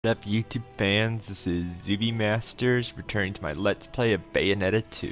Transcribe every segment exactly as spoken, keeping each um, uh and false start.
What up, YouTube fans? This is Zuby Masters returning to my Let's Play of Bayonetta two.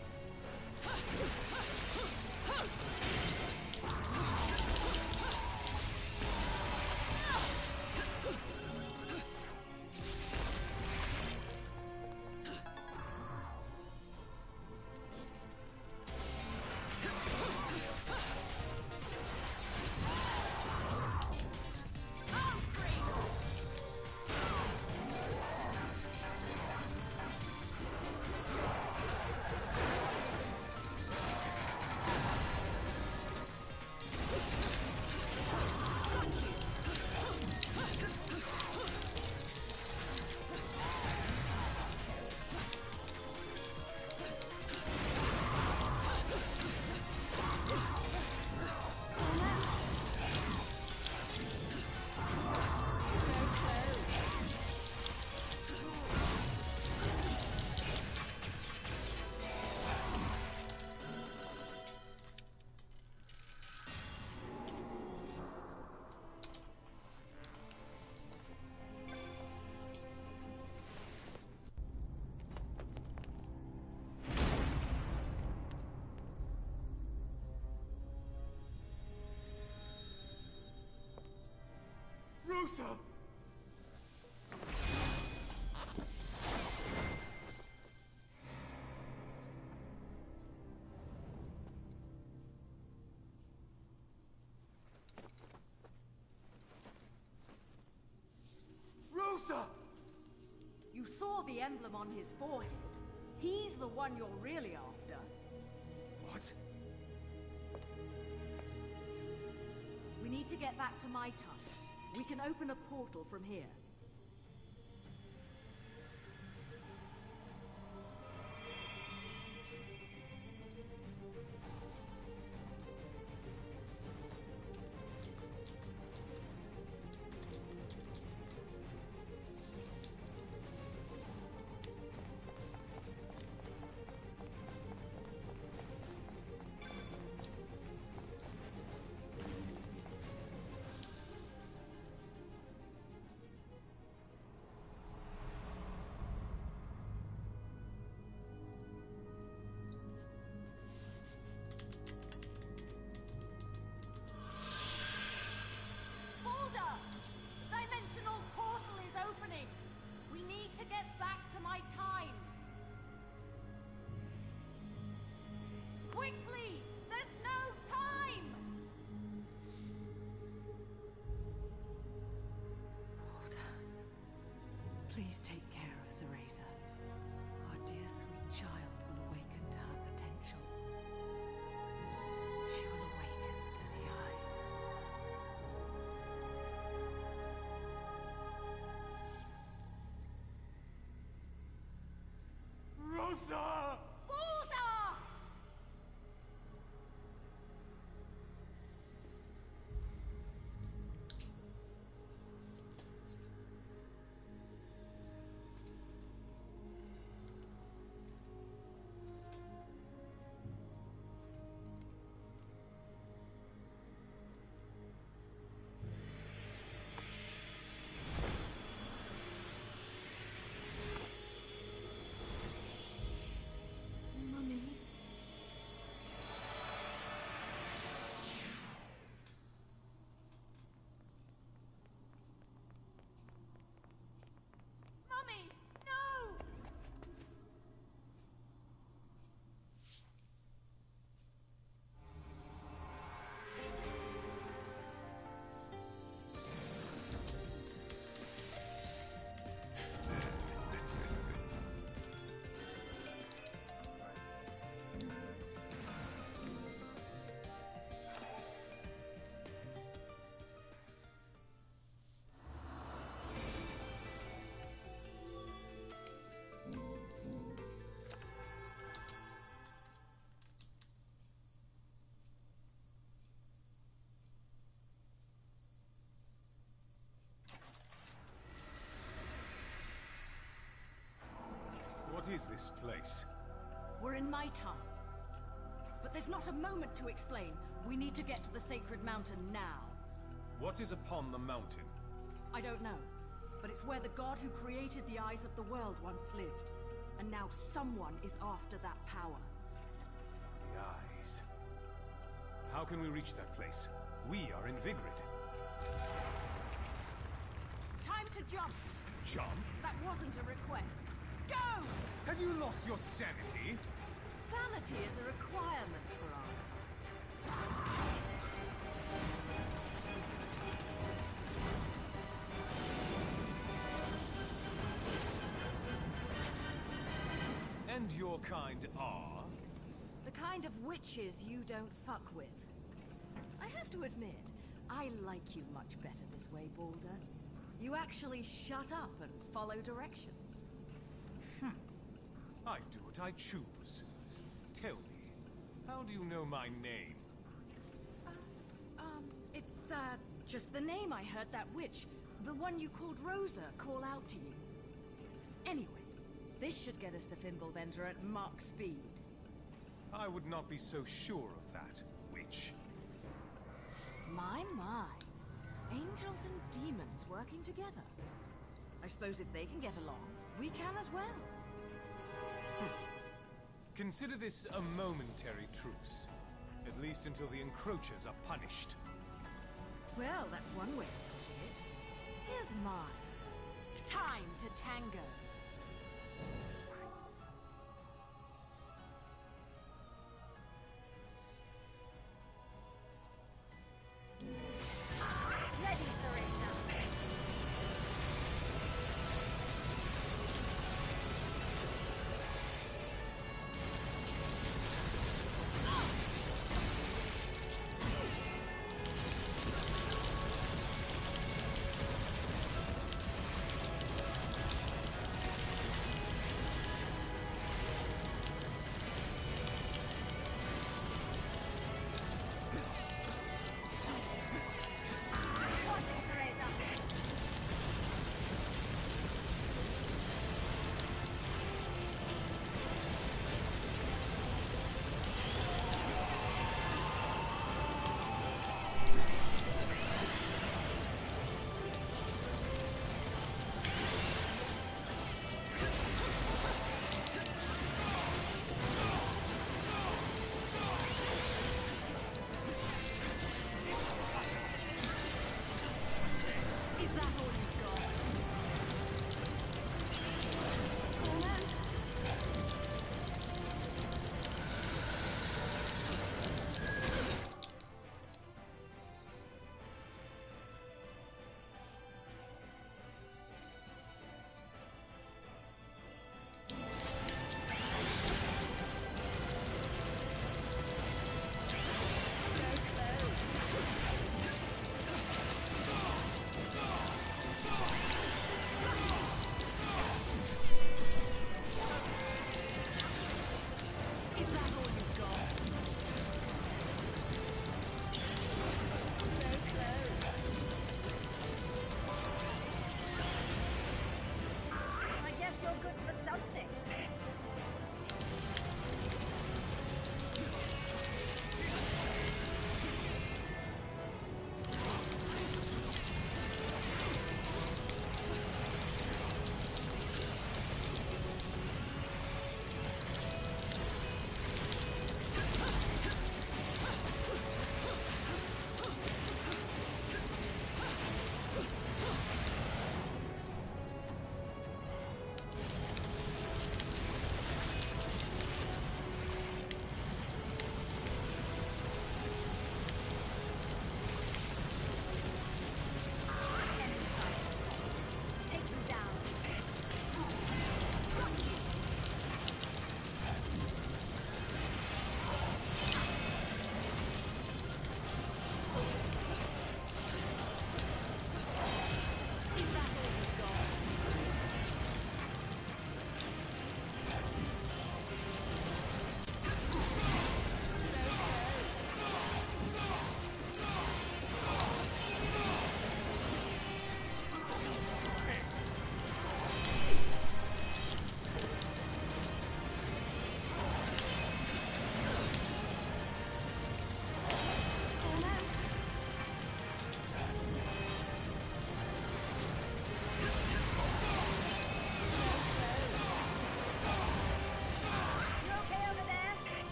Rosa! Rosa! You saw the emblem on his forehead. He's the one you're really after. What? We need to get back to my time. We can open a portal from here. Quickly! There's no time! Walter, please take care of Cereza. Our dear sweet child will awaken to her potential. She will awaken to the eyes of... Rosa! What is this place? We're in my time. But there's not a moment to explain. We need to get to the sacred mountain now. What is upon the mountain? I don't know. But but it's where the god who created the eyes of the world once lived. And now someone is after that power. The eyes. How can we reach that place? We are in Vigrid. Time to jump! Jump? That wasn't a request. Go! Have you lost your sanity? Sanity is a requirement for our And your kind are? The kind of witches you don't fuck with. I have to admit, I like you much better this way, Balder. You actually shut up and follow directions. Hmm. I do what I choose. Tell me, how do you know my name? Uh, um, it's, uh, just the name I heard that witch, the one you called Rosa, call out to you. Anyway, this should get us to Fimbulventer at Mach speed. I would not be so sure of that, witch. My, my. Angels and demons working together. I suppose if they can get along, we can as well. Hmm. Consider this a momentary truce. At least until the encroachers are punished. Well, that's one way of putting it. Here's mine. Time to tango. Ready, Serena.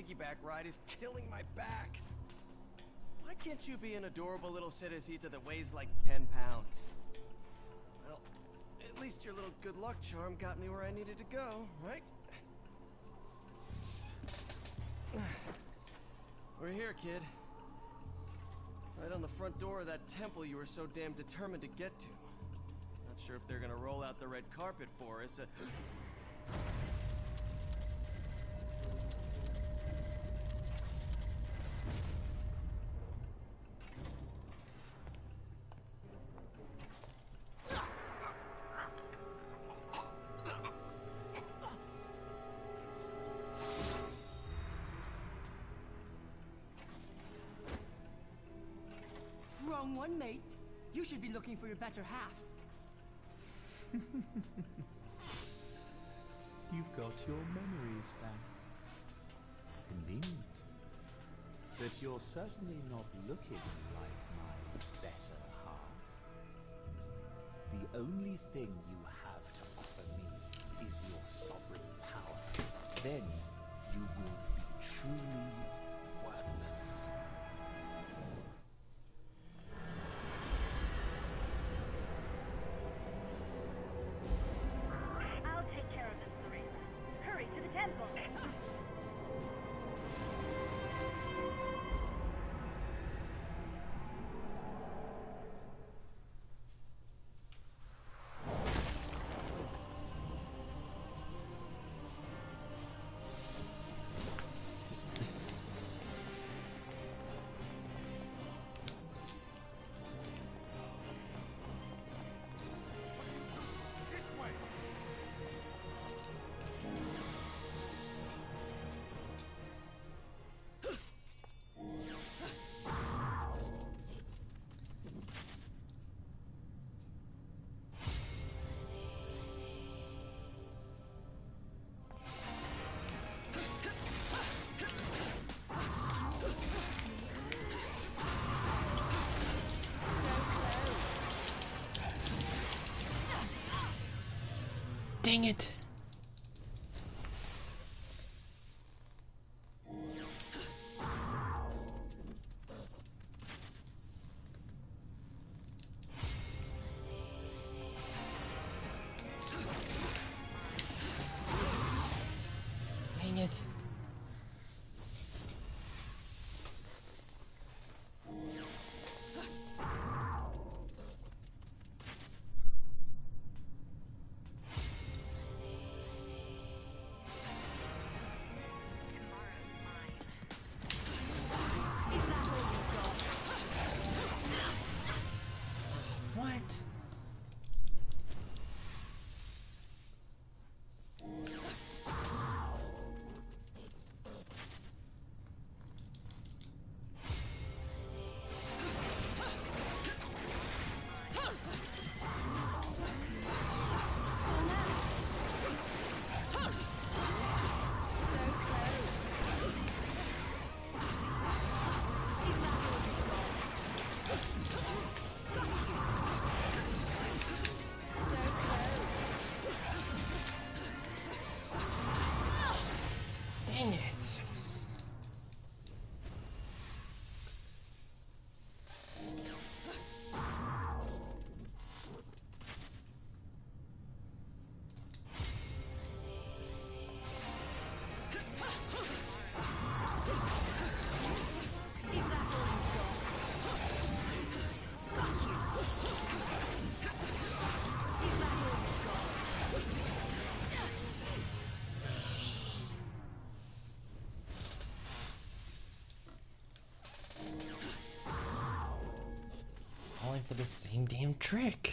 piggyback ride is killing my back. Why can't you be an adorable little Cerecita that weighs like ten pounds? Well, at least your little good luck charm got me where I needed to go, right? We're here, kid. Right on the front door of that temple you were so damn determined to get to. Not sure if they're gonna roll out the red carpet for us. Uh Wrong one, mate. You should be looking for your better half. You've got your memories back. Convenient. But you're certainly not looking like my better half. The only thing you have to offer me is your sovereign power. Then you will be truly worthless. I'll take care of them, Teresa. Hurry to the temple. Dang it! Dang it! What? Dang it! Falling for the same damn trick.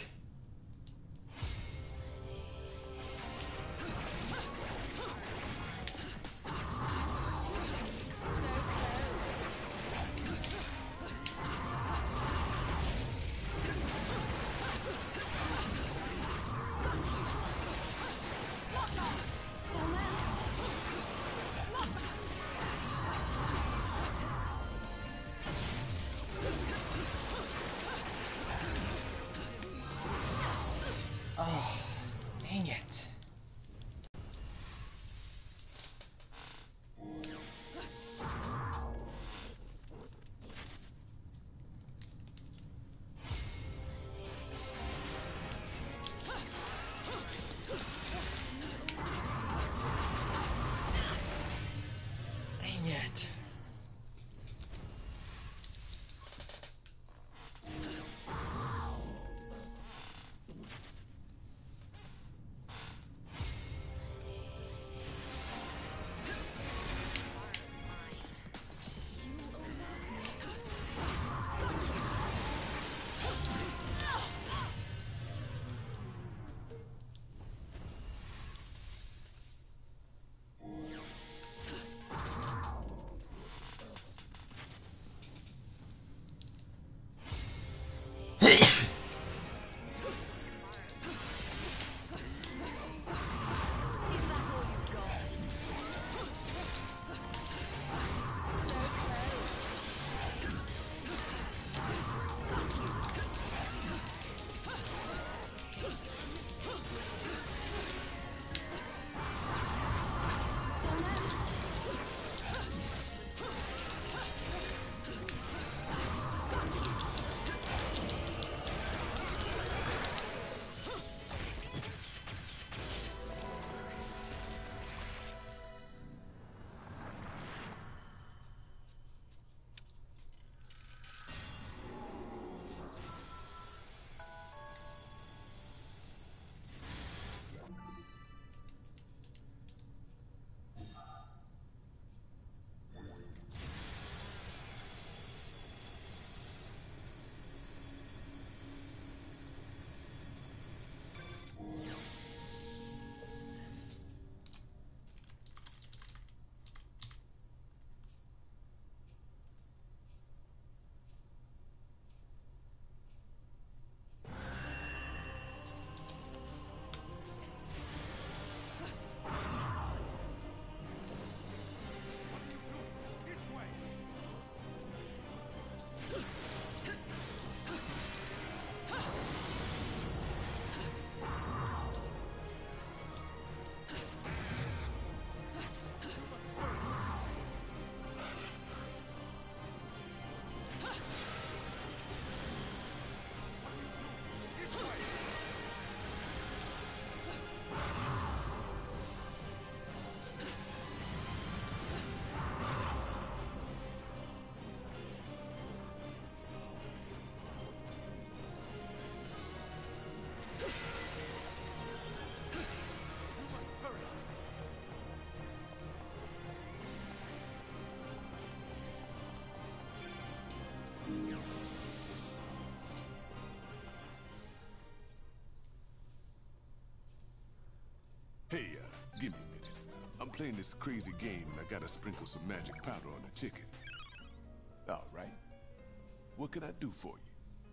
playing this crazy game and I gotta sprinkle some magic powder on the chicken. All right. What can I do for you?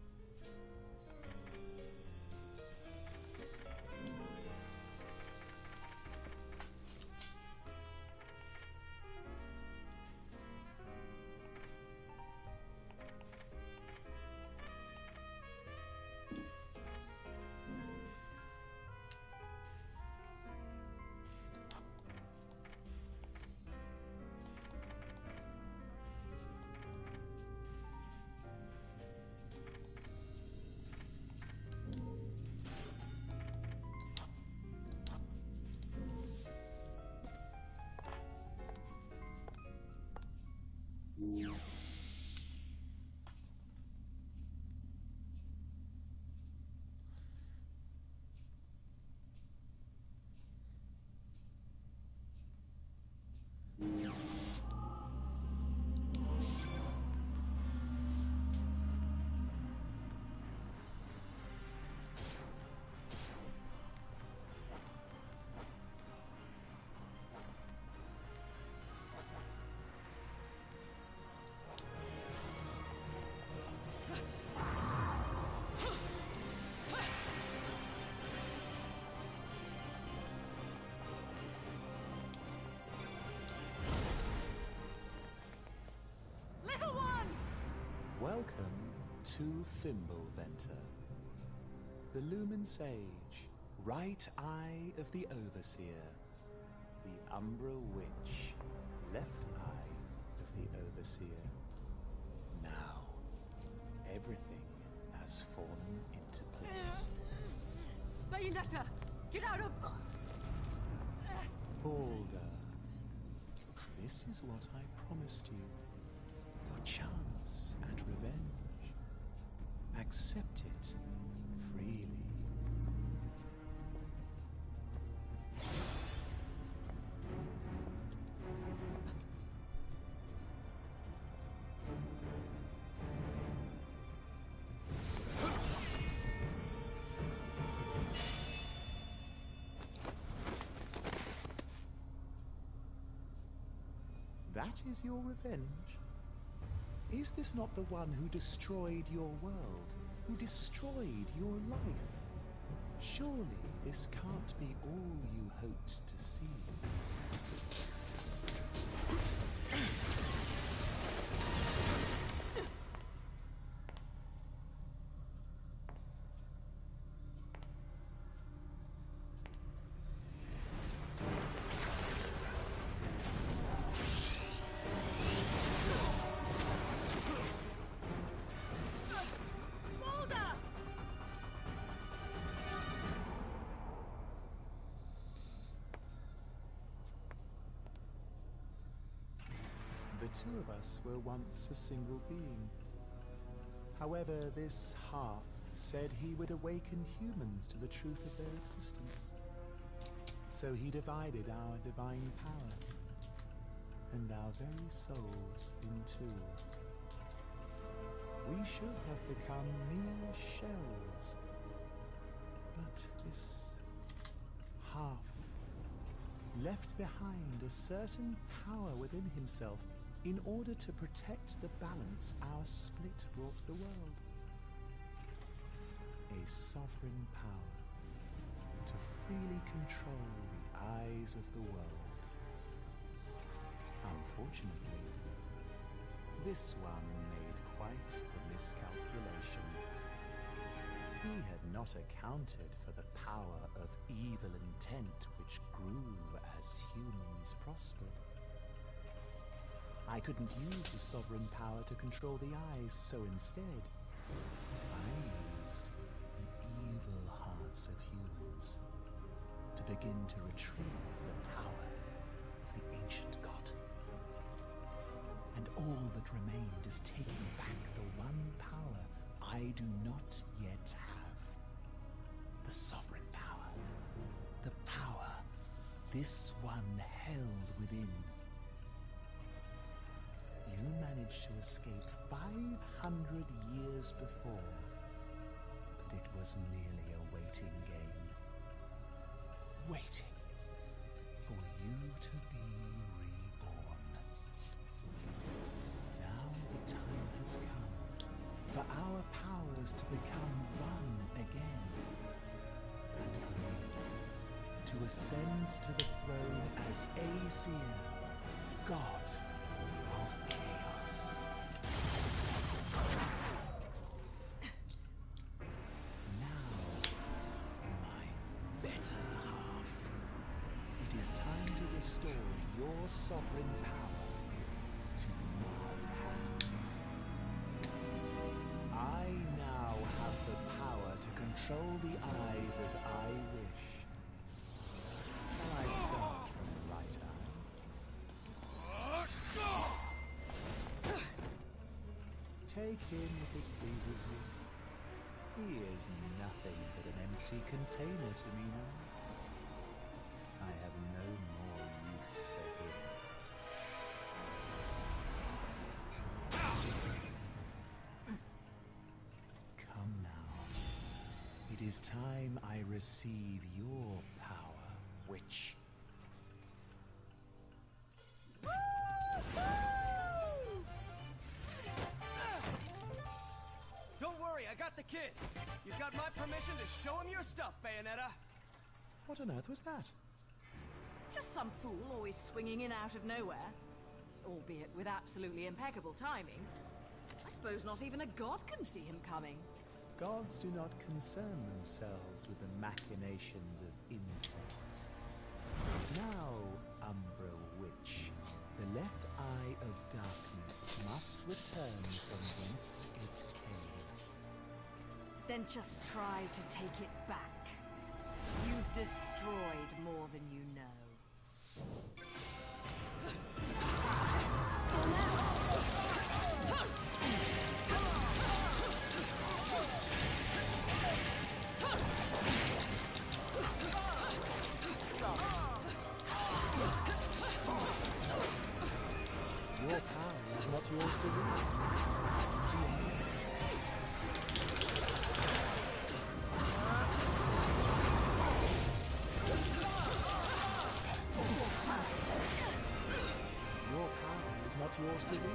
Welcome to Fimbulventer, the Lumen Sage, right eye of the Overseer, the Umbra Witch, left eye of the Overseer. Now, everything has fallen into place. Bayonetta! Get out of... Balder, this is what I promised you. Your chance at revenge. Accept it freely. That is your revenge? Is this not the one who destroyed your world, who destroyed your life? Surely this can't be all you hoped to see. The two of us were once a single being. However, this half said he would awaken humans to the truth of their existence. So he divided our divine power, and our very souls in two. We should have become mere shells, but this half left behind a certain power within himself in order to protect the balance our split brought the world. A sovereign power to freely control the eyes of the world. Unfortunately, this one made quite the miscalculation. He had not accounted for the power of evil intent which grew as humans prospered. I couldn't use the sovereign power to control the eyes, so instead, I used the evil hearts of humans to begin to retrieve the power of the ancient god. And all that remained is taking back the one power I do not yet have. The sovereign power. The power this one held within. You managed to escape five hundred years before, but it was merely a waiting game. Waiting for you to be reborn. Now the time has come for our powers to become one again. And for me to ascend to the throne as Aesir, God of Chaos. Now, my better half, it is time to restore your sovereign power to my hands. I now have the power to control the eyes as I wish. Shall I start from the right eye? Take him if it pleases you. He is nothing but an empty container to me now. I have no more use for him. Come now. It is time I receive your power, witch. Don't worry, I got the kid. You've got my permission to show him your stuff, Bayonetta. What on earth was that? Just some fool always swinging in out of nowhere. Albeit with absolutely impeccable timing. I suppose not even a god can see him coming. Gods do not concern themselves with the machinations of insects. Now, Umbra Witch, the left eye of darkness must return from whence it came. Then just try to take it back. You've destroyed more than you know. Your power is not yours to wield. Your power is not yours to wield.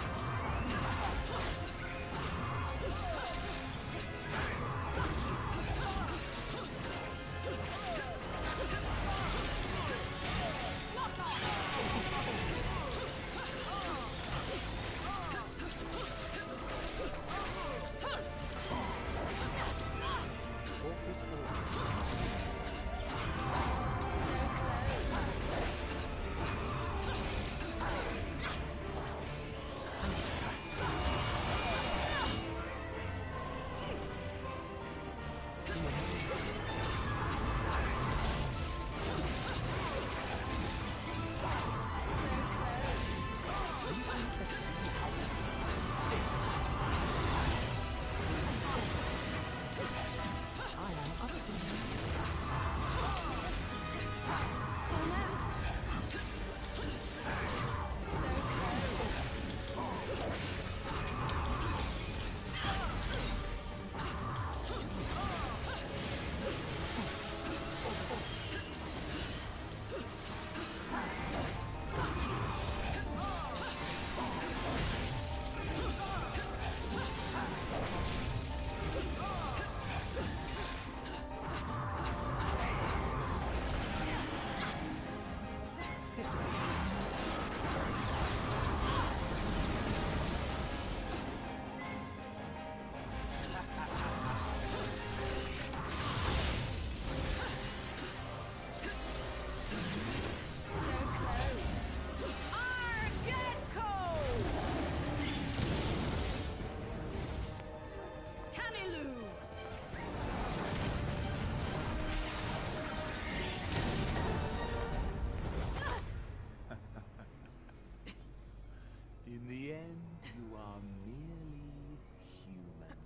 In the end, you are merely human.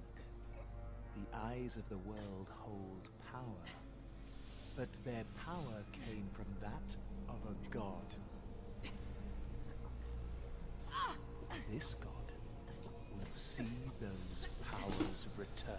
The eyes of the world hold power, but their power came from that of a god. This god will see those powers returned.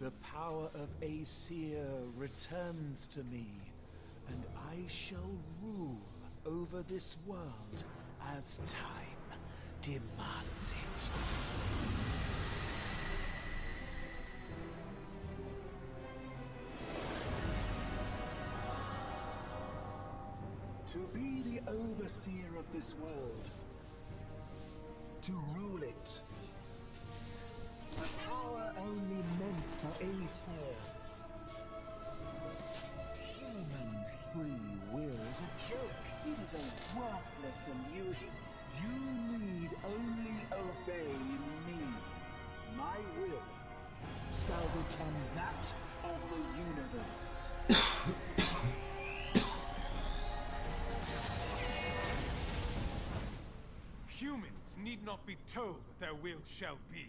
The power of Aesir returns to me, and I shall rule over this world as time demands it. To be the overseer of this world, to rule it. A power only meant for Aesir. Human free will is a joke. It is a worthless illusion. You need only obey me. My will shall become that of the universe. Humans need not be told what their will shall be.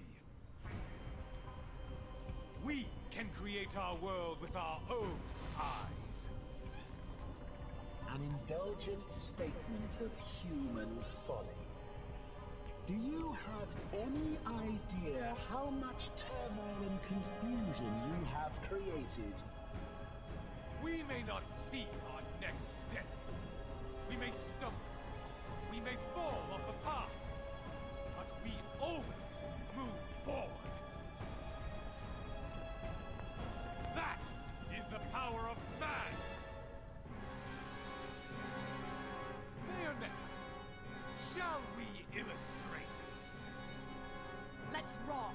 We can create our world with our own eyes. An indulgent statement of human folly. Do you have any idea how much turmoil and confusion you have created? We may not see our next step. We may stumble. We may fall off the path. But we always move forward. That is the power of man! Bayonetta, shall we illustrate? Let's rock!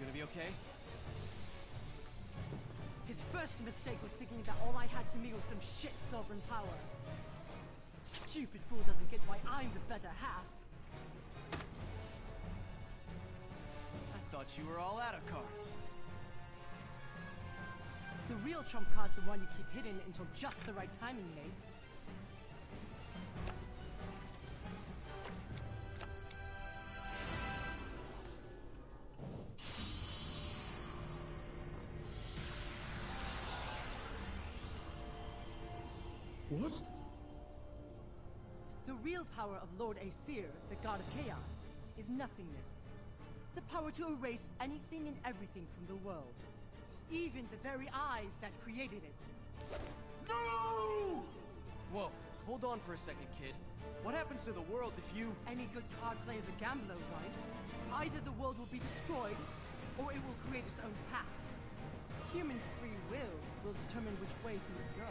gonna be okay? His first mistake was thinking that all I had to me was some shit sovereign power. Stupid fool doesn't get why I'm the better half. I thought you were all out of cards. The real trump card's the one you keep hidden until just the right timing, mate. What? The real power of Lord Aesir, the god of chaos, is nothingness. The power to erase anything and everything from the world. Even the very eyes that created it. No! Whoa, hold on for a second, kid. What happens to the world if you... Any good card player is a gambler, right? Either the world will be destroyed, or it will create its own path. Human free will will determine which way things go.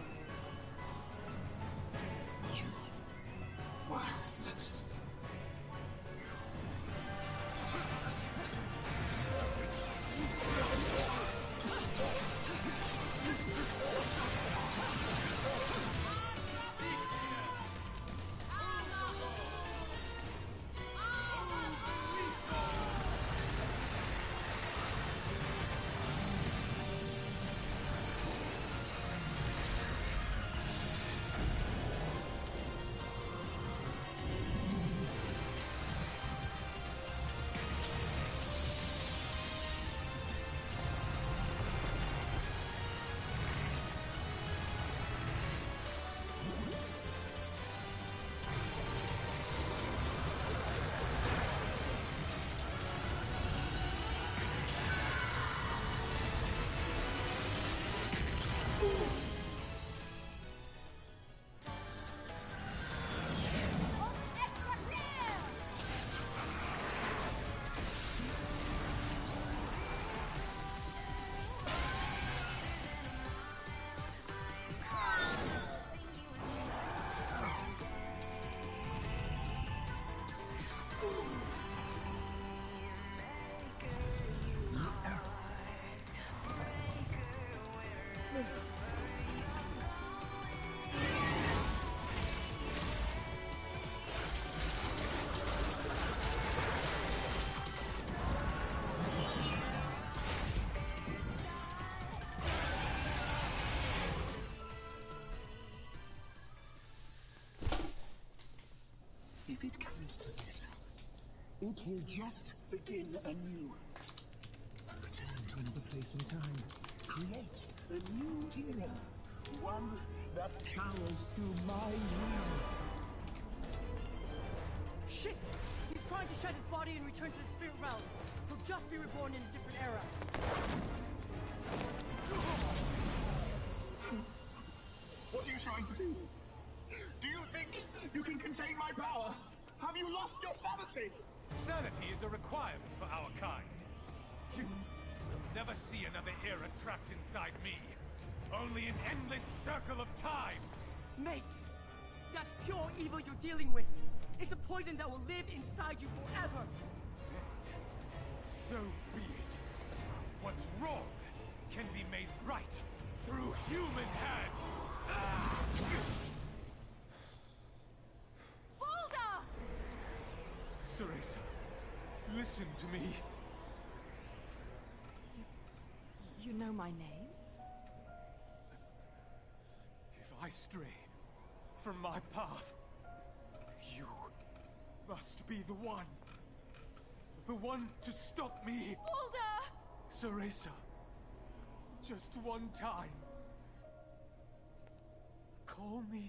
Worthless. If it comes to this, it will just begin anew. Return to another place in time. Create a new era. One that cowers to my will. Shit! He's trying to shed his body and return to the spirit realm. He'll just be reborn in a different era. What are you trying to do? Do you think you can contain my power? Have you lost your sanity? Sanity is a requirement for our kind. You will never see another era trapped inside me. Only an endless circle of time. Mate, that's pure evil you're dealing with. It's a poison that will live inside you forever. So be it. What's wrong can be made right through human hands. Ah! Cereza, listen to me. You, you know my name? If I stray from my path, you must be the one. The one to stop me. Balder! Cereza, just one time. Call me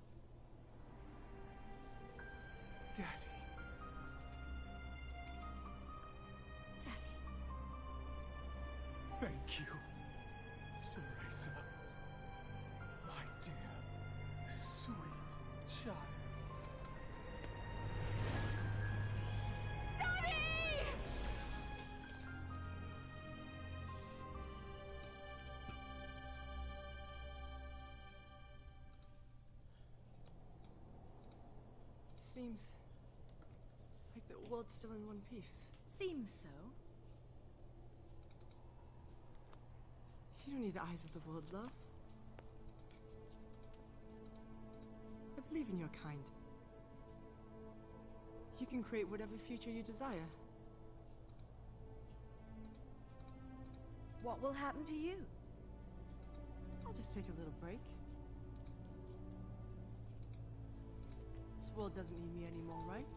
Daddy. Thank you, Cereza, my dear, sweet child. Daddy! Seems like the world's still in one piece. Seems so. You don't need the eyes of the world, love. I believe in your kind. You can create whatever future you desire. What will happen to you? I'll just take a little break. This world doesn't need me anymore, right?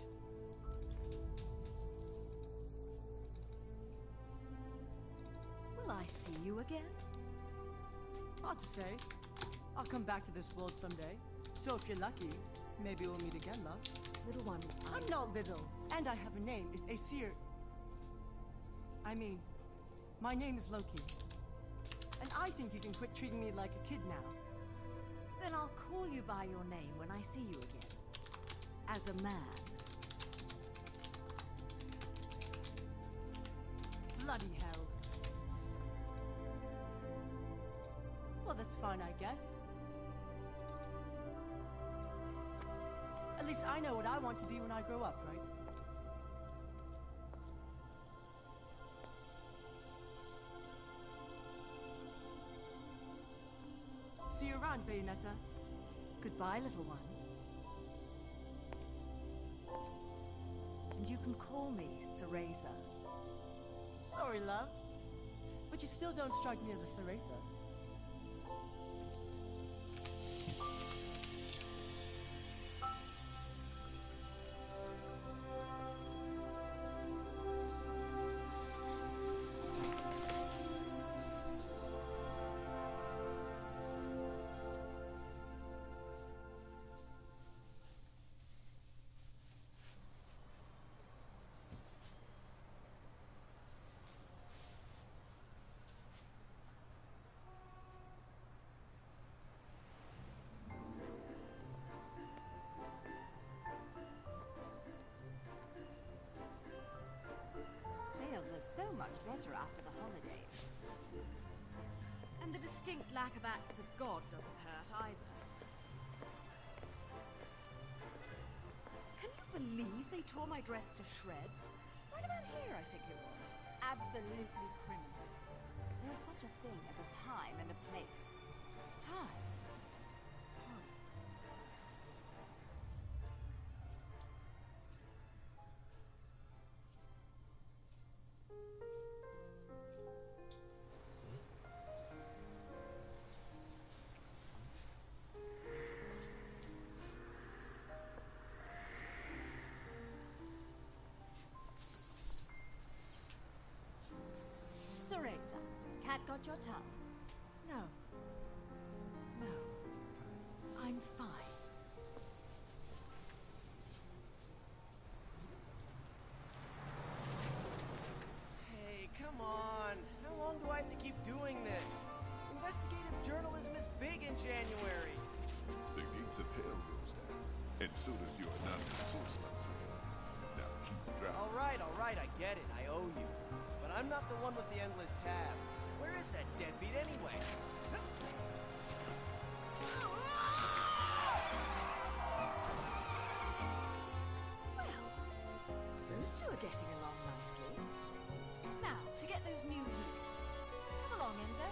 Will I see you again? Hard to say. I'll come back to this world someday. So if you're lucky, maybe we'll meet again, love. Little one, I'm not little, and I have a name. It's Aesir. I mean, my name is Loki. And I think you can quit treating me like a kid now. Then I'll call you by your name when I see you again. As a man. Bloody hell. Well, that's fine, I guess. At least I know what I want to be when I grow up, right? See you around, Bayonetta. Goodbye, little one. And you can call me Cereza. Sorry, love. But you still don't strike me as a Cereza. Sales are so much better after the holidays. And the distinct lack of acts of God doesn't hurt either. Can you believe they tore my dress to shreds? Right about here, I think it was. Absolutely criminal. There's such a thing as a time and a place. Time? Oh. Cereza, cat got your tongue? No. No. I'm fine. Hey, come on. How long do I have to keep doing this? Investigative journalism is big in January. The gates of hell goes down, and so does your anonymous source, my friend. Now keep driving. All right, all right, I get it. I owe you. But I'm not the one with the endless tab. Where is that deadbeat anyway? Well, those two are getting along nicely. Now, to get those new heels. Come along, Enzo.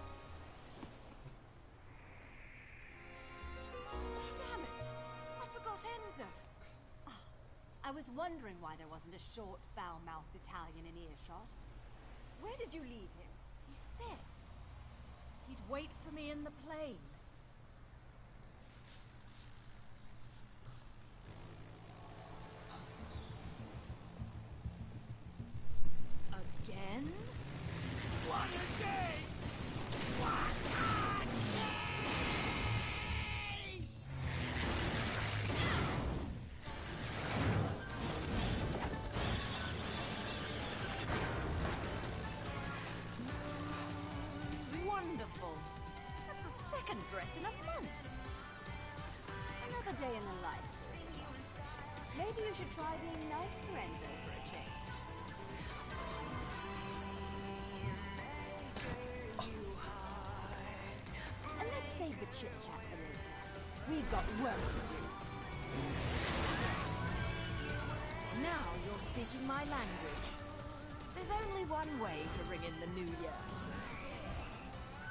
Damn it! I forgot Enzo. Oh, I was wondering why there wasn't a short, foul-mouthed Italian in earshot. Where did you leave him? He said he'd wait for me in the plane. Again? What a day! What a day! Wonderful. That's the second dress in a month. Another day in the life, Cereza. Maybe you should try being nice to Enzo for a change. And let's save the chit-chat for later. We've got work to do. Now you're speaking my language. There's only one way to ring in the new year.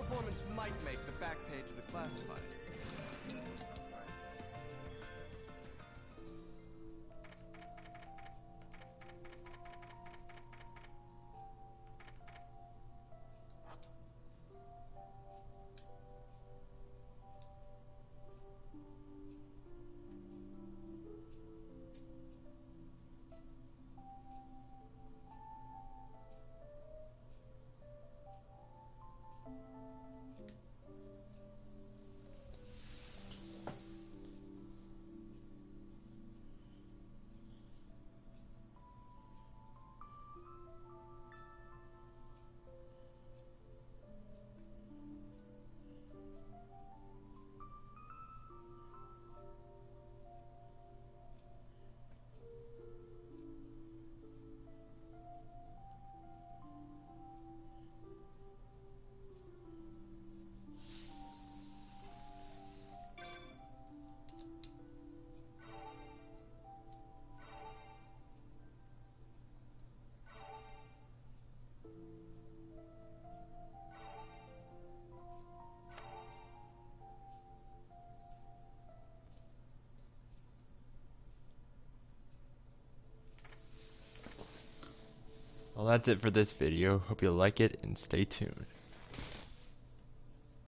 performance might make the back page of the classified. Well, that's it for this video. Hope you like it and stay tuned.